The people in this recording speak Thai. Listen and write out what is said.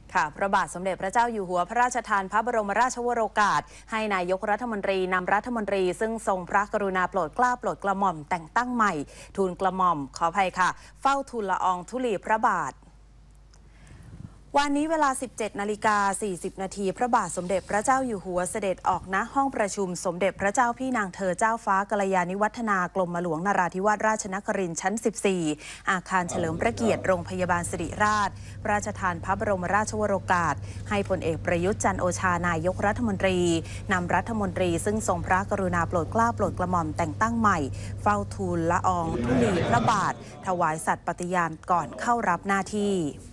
ค่ะพระบาทสมเด็จพระเจ้าอยู่หัวพระราชทานพระบรมราชวโรกาสให้นายกรัฐมนตรีนำรัฐมนตรีซึ่งทรงพระกรุณาโปรดเกล้าโปรดกระหม่อมแต่งตั้งใหม่ทูลกระหม่อมขออภัยค่ะเฝ้าทูลละอองธุลีพระบาทวันนี้เวลา 17:40 นาทีพระบาทสมเด็จพระเจ้าอยู่หัวเสด็จออกณห้องประชุมสมเด็จพระเจ้าพี่นางเธอเจ้าฟ้ากัลยาณิวัฒนากรมหลวงนราธิวาสราชนครินทร์ชั้น 14 อาคารเฉลิมพระเกียรติโรงพยาบาลสิริราชพระราชทานพระบรมราชวโรกาสให้พลเอกประยุทธ์จันทร์โอชานายกรัฐมนตรีนำรัฐมนตรีซึ่งทรงพระกรุณาโปรดเกล้าโปรดกระหม่อมแต่งตั้งใหม่เฝ้าทูลละอองธุลีพระบาทถวายสัตย์ปฏิญาณก่อนเข้ารับหน้าที่